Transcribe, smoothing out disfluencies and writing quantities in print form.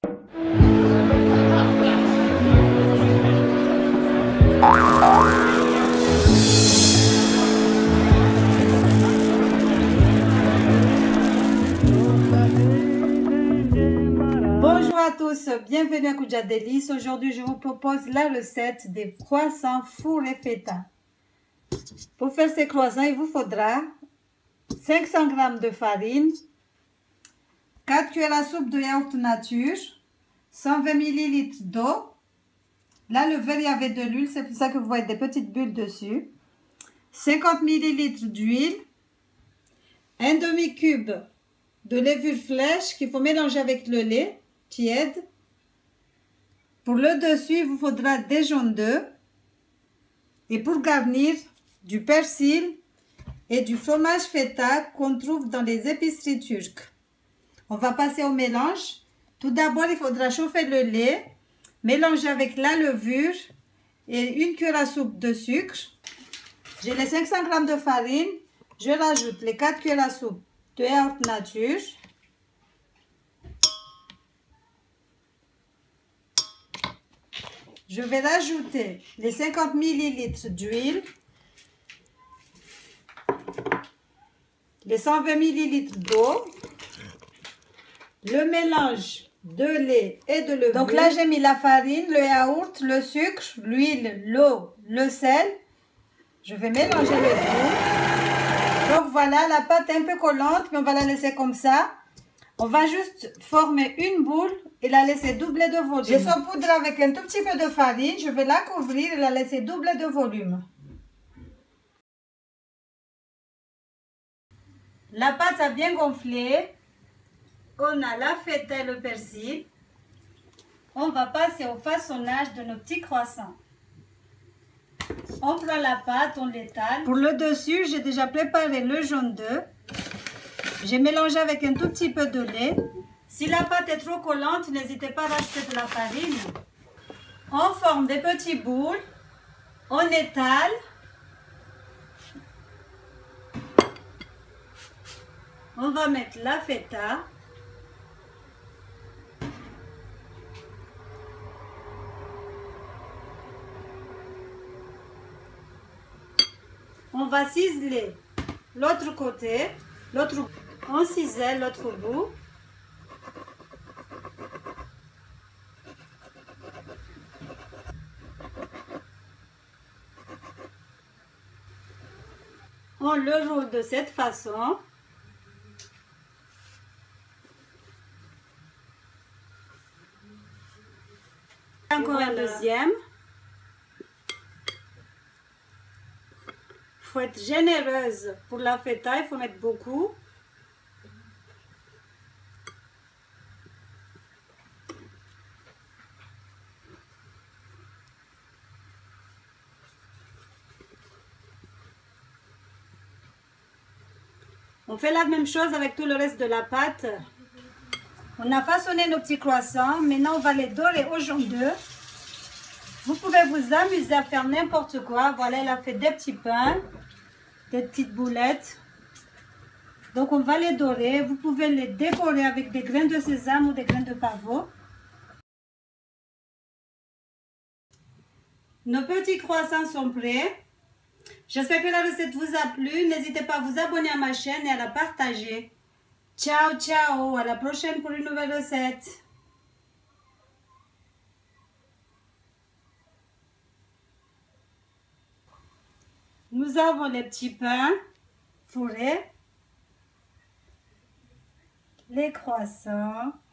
Bonjour à tous, bienvenue à Kuja Délices. Aujourd'hui, je vous propose la recette des croissants four et feta. Pour faire ces croissants, il vous faudra 500 g de farine, 4 cuillères à soupe de yaourt nature, 120 ml d'eau. Là, le verre, il y avait de l'huile, c'est pour ça que vous voyez des petites bulles dessus. 50 ml d'huile, un demi-cube de levure fraîche qu'il faut mélanger avec le lait tiède. Pour le dessus, il vous faudra des jaunes d'œufs. Et pour garnir, du persil et du fromage feta qu'on trouve dans les épiceries turques. On va passer au mélange. Tout d'abord, il faudra chauffer le lait, mélanger avec la levure et une cuillère à soupe de sucre. J'ai les 500 g de farine. Je rajoute les 4 cuillères à soupe de yaourt nature. Je vais rajouter les 50 ml d'huile, les 120 ml d'eau, le mélange de lait et de levure. Donc là, j'ai mis la farine, le yaourt, le sucre, l'huile, l'eau, le sel. Je vais mélanger le tout. Donc voilà, la pâte est un peu collante, mais on va la laisser comme ça. On va juste former une boule et la laisser doubler de volume. J'ai saupoudré avec un tout petit peu de farine. Je vais la couvrir et la laisser doubler de volume. La pâte a bien gonflé. On a la feta et le persil. On va passer au façonnage de nos petits croissants. On prend la pâte, on l'étale. Pour le dessus, j'ai déjà préparé le jaune d'œuf. J'ai mélangé avec un tout petit peu de lait. Si la pâte est trop collante, n'hésitez pas à rajouter de la farine. On forme des petits boules. On étale. On va mettre la feta. On va ciseler l'autre côté. On cisèle l'autre bout. On le roule de cette façon. Encore un deuxième. Il faut être généreuse pour la feta, il faut mettre beaucoup. On fait la même chose avec tout le reste de la pâte. On a façonné nos petits croissants. Maintenant, on va les dorer au jaune d'œuf. Vous pouvez vous amuser à faire n'importe quoi. Voilà, elle a fait des petits pains, des petites boulettes. Donc, on va les dorer. Vous pouvez les décorer avec des grains de sésame ou des grains de pavot. Nos petits croissants sont prêts. J'espère que la recette vous a plu. N'hésitez pas à vous abonner à ma chaîne et à la partager. Ciao, ciao. À la prochaine pour une nouvelle recette. Nous avons les petits pains fourrés, les croissants.